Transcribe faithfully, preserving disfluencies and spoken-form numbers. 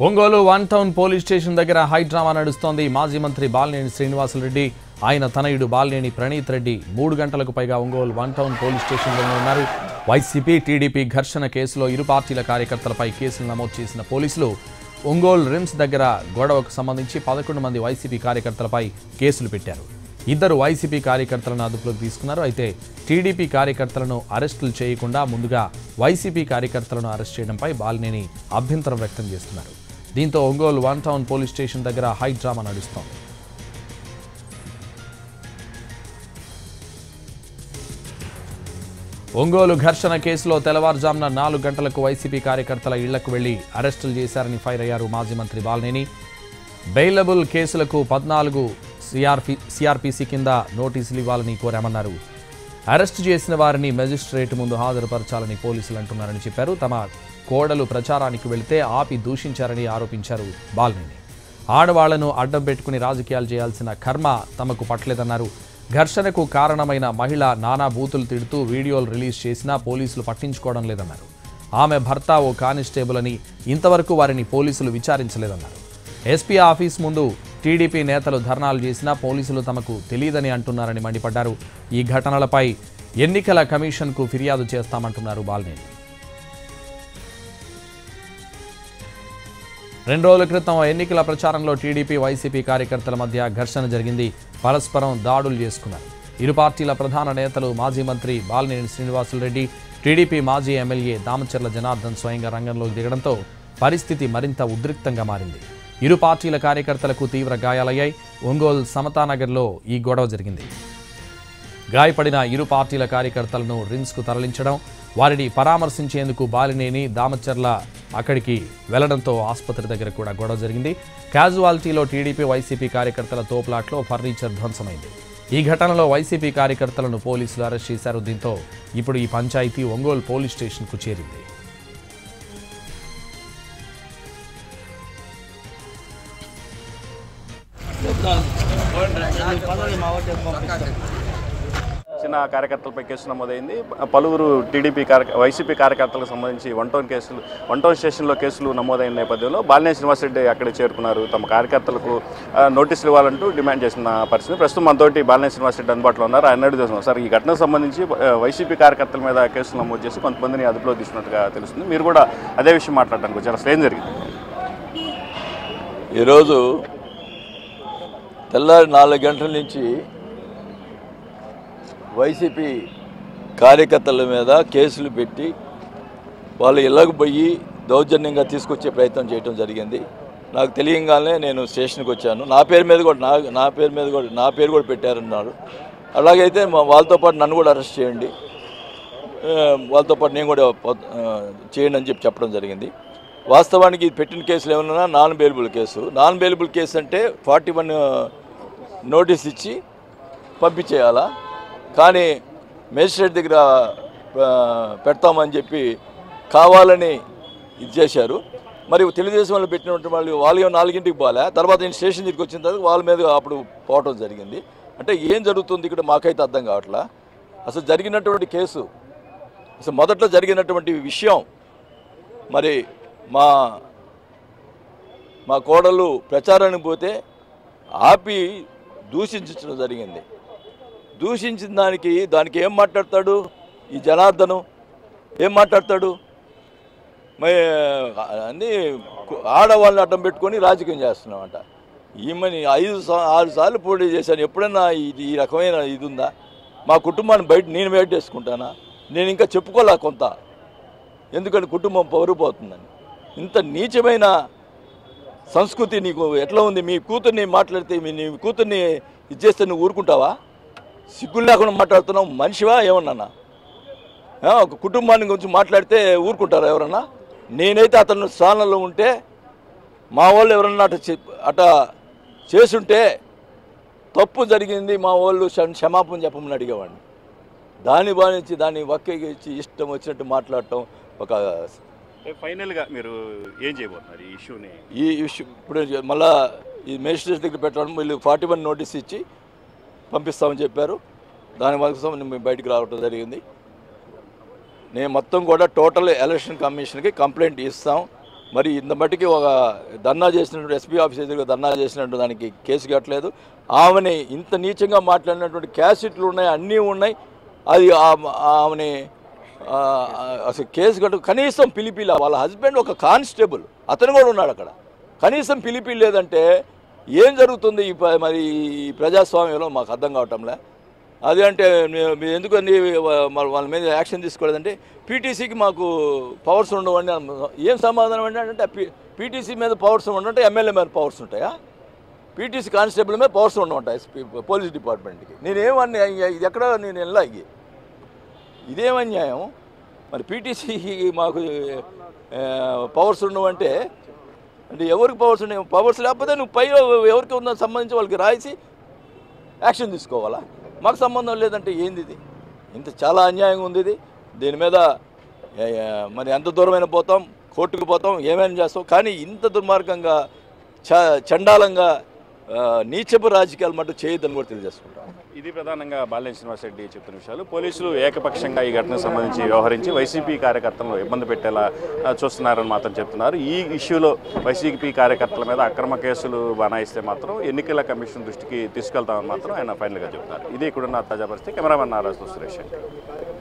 Ongole one town police station దగ్గర high drama నడుస్తోంది. మాజీ మంత్రి బాలినేని శ్రీనివాసులరెడ్డి, ఆయన తనయుడు బాలినేని ప్రణీత్ రెడ్డి మూడు గంటలకు పైగా ఒంగోలు వన్ టౌన్ పోలీస్ స్టేషన్లోనే ఉన్నారు. వైసీపీ టీడీపీ ఘర్షణ కేసులో ఇరు పార్టీల కార్యకర్తలపై కేసులు నమోదు చేసిన పోలీసులు ఒంగోలు రిమ్స్ దగ్గర గొడవకు సంబంధించి పదకొండు మంది వైసీపీ కార్యకర్తలపై కేసులు పెట్టారు. ఇద్దరు వైసీపీ కార్యకర్తలను అదుపులోకి తీసుకున్నారు. అయితే టీడీపీ కార్యకర్తలను అరెస్టులు చేయకుండా ముందుగా వైసీపీ కార్యకర్తలను అరెస్ట్ చేయడంపై బాలినేని అభ్యంతరం వ్యక్తం చేస్తున్నారు. దీంతో Ongole one town police station దగ్గర హై డ్రామా నడుస్తోంది. ఒంగోలు ఘర్షణ కేసులో తెల్లవారుజామున నాలుగు గంటలకు వైసీపీ కార్యకర్తల ఇళ్లకు వెళ్లి అరెస్టులు చేశారని ఫైర్ అయ్యారు మాజీ మంత్రి బాలినేని. బెయిలబుల్ కేసులకు పద్నాలుగు సిఆర్పి సిఆర్పిసి కింద నోటీసులు ఇవ్వాలని కోరామన్నారు. అరెస్టు చేసిన వారిని మెజిస్ట్రేట్ ముందు హాజరుపరచాలని పోలీసులు అంటున్నారని చెప్పారు. తమ కోడలు ప్రచారానికి వెళితే ఆపి దూషించారని ఆరోపించారు బాలినేని. ఆడవాళ్లను అడ్డం పెట్టుకుని రాజకీయాలు చేయాల్సిన కర్మ తమకు పట్టలేదన్నారు. ఘర్షణకు కారణమైన మహిళ నానా బూతులు తిడుతూ వీడియోలు రిలీజ్ చేసినా పోలీసులు పట్టించుకోవడం లేదన్నారు. ఆమె భర్త ఓ కానిస్టేబుల్ అని ఇంతవరకు వారిని పోలీసులు విచారించలేదన్నారు. ఎస్పీ ఆఫీస్ ముందు టీడీపీ నేతలు ధర్నాలు చేసినా పోలీసులు తమకు తెలియదని అంటున్నారని మండిపడ్డారు. ఈ ఘటనలపై ఎన్నికల కమిషన్కు ఫిర్యాదు చేస్తామంటున్నారు బాలినేని. రెండు రోజుల క్రితం ఎన్నికల ప్రచారంలో టీడీపీ వైసీపీ కార్యకర్తల మధ్య ఘర్షణ జరిగింది. పరస్పరం దాడులు చేసుకున్నారు. ఇరు పార్టీల ప్రధాన నేతలు మాజీ మంత్రి బాలినేని శ్రీనివాసులరెడ్డి, టీడీపీ మాజీ ఎమ్మెల్యే దామచర్ల జనార్దన్ స్వయంగా రంగంలోకి దిగడంతో పరిస్థితి మరింత ఉద్రిక్తంగా మారింది. ఇరు పార్టీల కార్యకర్తలకు తీవ్ర గాయాలయ్యాయి. ఒంగోలు సమతానగర్లో ఈ గొడవ జరిగింది. గాయపడిన ఇరు పార్టీల కార్యకర్తలను రిమ్స్కు తరలించడం, వారిని పరామర్శించేందుకు బాలినేని దామచర్ల అక్కడికి వెళ్లడంతో ఆసుపత్రి దగ్గర కూడా గొడవ జరిగింది. క్యాజువాలిటీలో టీడీపీ వైసీపీ కార్యకర్తల తోపులాట్లో ఫర్నిచర్ ధ్వంసమైంది. ఈ ఘటనలో వైసీపీ కార్యకర్తలను పోలీసులు అరెస్ట్ చేశారు. దీంతో ఇప్పుడు ఈ పంచాయతీ ఒంగోలు పోలీస్ స్టేషన్కు చేరింది. చిన్న కార్యకర్తలపై కేసు నమోదైంది. పలువురు టీడీపీ కార్య వైసీపీ కార్యకర్తలకు సంబంధించి వన్ టౌన్ కేసులు వన్ టౌన్ స్టేషన్లో కేసులు నమోదైన నేపథ్యంలో బాలినేని శ్రీనివాసరెడ్డి అక్కడికి చేరుకున్నారు. తమ కార్యకర్తలకు నోటీసులు ఇవ్వాలంటూ డిమాండ్ చేసిన పరిస్థితి. ప్రస్తుతం మనతోటి బాలినేని శ్రీనివాసరెడ్డి అందుబాటులో ఉన్నారు. ఆయన అడుగుతున్నాం, సార్, ఈ ఘటనకు సంబంధించి వైసీపీ కార్యకర్తల మీద కేసులు నమోదు చేసి కొంతమందిని అదుపులో తీసుకున్నట్టుగా తెలుస్తుంది. మీరు కూడా అదే విషయం మాట్లాడడానికి వచ్చారు. అసలు ఏం జరిగింది? ఈరోజు తెల్లారి నాలుగు గంటల నుంచి వైసీపీ కార్యకర్తల మీద కేసులు పెట్టి వాళ్ళు ఇళ్ళకు పోయి దౌర్జన్యంగా తీసుకొచ్చే ప్రయత్నం చేయడం జరిగింది. నాకు తెలియగానే నేను స్టేషన్కి వచ్చాను. నా పేరు మీద కూడా నా నా పేరు మీద కూడా నా పేరు కూడా పెట్టారన్నారు. అలాగైతే మా వాళ్ళతో పాటు నన్ను కూడా అరెస్ట్ చేయండి, వాళ్ళతో పాటు నేను కూడా చేయండి అని చెప్పి చెప్పడం జరిగింది. వాస్తవానికి ఇది పెట్టిన కేసులు ఏమన్నా నాన్ బెయిలబుల్ కేసు. నాన్ బెయిలబుల్ కేసు అంటే ఫార్టీ వన్ నోటీస్ ఇచ్చి పంపించేయాలా, కానీ మేజిస్ట్రేట్ దగ్గర పెడతామని చెప్పి కావాలని ఇది చేశారు. మరి తెలుగుదేశం వాళ్ళు పెట్టినటువంటి వాళ్ళు వాళ్ళు నాలుగింటికి పోలే, తర్వాత నేను స్టేషన్ దగ్గరికి వచ్చిన తర్వాత వాళ్ళ మీద అప్పుడు పోవటం జరిగింది. అంటే ఏం జరుగుతుంది ఇక్కడ మాకైతే అర్థం కావట్లా. అసలు జరిగినటువంటి కేసు, అసలు మొదట్లో జరిగినటువంటి విషయం, మరి మా మా కోడలు ప్రచారానికి పోతే ఆపి దూషించడం జరిగింది. దూషించిన దానికి దానికి ఏం మాట్లాడతాడు ఈ జనార్దను? ఏం మాట్లాడతాడు? మరి అన్నీ ఆడవాళ్ళని అడ్డం పెట్టుకొని రాజకీయం చేస్తున్నామంట. ఈమెని ఐదు ఆరు సార్లు పోటీ చేశాను. ఎప్పుడైనా ఇది ఈ రకమైన ఇది ఉందా? మా కుటుంబాన్ని బయట నేను బయట వేసుకుంటానా? నేను ఇంకా చెప్పుకోలే కొంత, ఎందుకంటే కుటుంబం పౌరుపోతుందని. ఇంత నీచమైన సంస్కృతి నీకు ఎట్లా ఉంది? మీ కూతుర్ని మాట్లాడితే మీ నీ కూతుర్ని ఇది చేస్తే నువ్వు ఊరుకుంటావా? సిగ్గులు లేకుండా మాట్లాడుతున్నావు. మనిషివా ఏమన్నా? ఒక కుటుంబాన్ని గురించి మాట్లాడితే ఊరుకుంటారా ఎవరన్నా? నేనైతే అతను స్థానంలో ఉంటే మా వాళ్ళు ఎవరన్నా అట అట చేసుంటే తప్పు జరిగింది మా వాళ్ళు క్షమాపణ చెప్పమని అడిగేవాడిని. దాన్ని బానించి దాన్ని వక్కించి ఇష్టం వచ్చినట్టు మాట్లాడటం ఒక ఫైనల్గా మీరు ఏం చేయబోతున్నారు ఈ ఇష్యూని? ఈ ఇష్యూ ఇప్పుడు మళ్ళా ఈ మేజిస్ట్రేట్ దగ్గర పెట్టడం, వీళ్ళు ఫార్టీ వన్ నోటీస్ ఇచ్చి పంపిస్తామని చెప్పారు. దానికోసం మేము బయటికి రావడం జరిగింది. నేను మొత్తం కూడా టోటల్ ఎలక్షన్ కమిషన్కి కంప్లైంట్ ఇస్తాం. మరి ఇంత మట్టికి ఒక ధర్నా చేసినటువంటి ఎస్పీ ఆఫీస్ ఎదురుగా ధర్నా చేసినట్టు దానికి కేసు కట్టలేదు. ఆమెని ఇంత నీచంగా మాట్లాడినటువంటి క్యాసెట్లు ఉన్నాయి, అన్నీ ఉన్నాయి. అది ఆమెని అసలు కేసు కట్టు కనీసం పిలిపిలా. వాళ్ళ హస్బెండ్ ఒక కానిస్టేబుల్, అతను కూడా ఉన్నాడు అక్కడ. కనీసం పిలిపి లేదంటే ఏం జరుగుతుంది ఈ మరి ఈ ప్రజాస్వామ్యంలో మాకు అర్థం కావటంలే. అది అంటే మీరు ఎందుకని వాళ్ళ మీద యాక్షన్ తీసుకోలేదంటే పీటీసీకి మాకు పవర్స్ ఉండవండి. ఏం సమాధానం అంటే పీటీసీ మీద పవర్స్ ఉండవంటే ఎమ్మెల్యే మీద పవర్స్ ఉంటాయా? పీటీసీ కానిస్టేబుల్ మీద పవర్స్ ఉండవంటాయి పోలీస్ డిపార్ట్మెంట్కి. నేనేమన్నా ఇది ఎక్కడ నేను వెళ్ళా, ఇదేమన్యాయం? మరి పీటీసీకి మాకు పవర్స్ ఉండవంటే అంటే ఎవరికి పవర్స్ ఉన్నాయి? పవర్స్ లేకపోతే నువ్వు పై ఎవరికి ఉందో సంబంధించి వాళ్ళకి రాసి యాక్షన్ తీసుకోవాలా? మాకు సంబంధం లేదంటే ఏంది ఇది? ఇంత చాలా అన్యాయంగా ఉంది ఇది. దీని మీద మరి ఎంత దూరమైన పోతాం, కోర్టుకు పోతాం, ఏమైనా చేస్తాం. కానీ ఇంత దుర్మార్గంగా చ చండాలంగా నీచపు రాజకీయాలు మటు చేయొద్దని కూడా తెలియజేసుకుంటాం. ఇది ప్రధానంగా బాలినేని శ్రీనివాసరెడ్డి చెప్తున్న విషయాలు. పోలీసులు ఏకపక్షంగా ఈ ఘటనకు సంబంధించి వ్యవహరించి వైసీపీ కార్యకర్తలను ఇబ్బంది పెట్టేలా చూస్తున్నారని మాత్రం చెప్తున్నారు. ఈ ఇష్యూలో వైసీపీ కార్యకర్తల మీద అక్రమ కేసులు బనాయిస్తే మాత్రం ఎన్నికల కమిషన్ దృష్టికి తీసుకెళ్తామని మాత్రం ఆయన ఫైనల్గా చెప్తున్నారు. ఇది ఇక్కడున్న తాజా పరిస్థితి. కెమెరామెన్ నారాజు సురేష్.